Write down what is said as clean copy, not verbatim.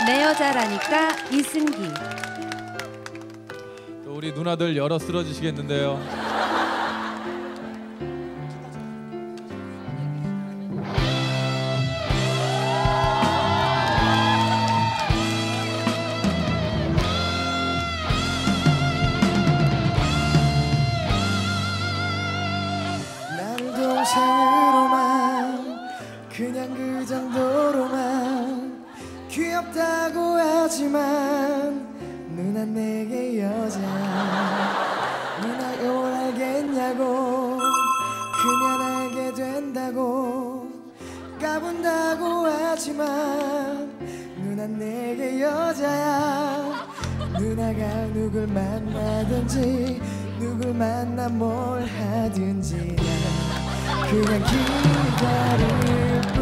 내 여자라니까 이승기. 또 우리 누나들 열어 쓰러지시겠는데요. 동생으로만 그냥 그 정도로만 귀엽다고 하지만 누나 내게 여자야. 누나가 뭘 알겠냐고. 그냥 알게 된다고 까분다고 하지만 누나 내게 여자야. 누나가 누굴 만나든지 누굴 만나 뭘 하든지 그냥 기다릴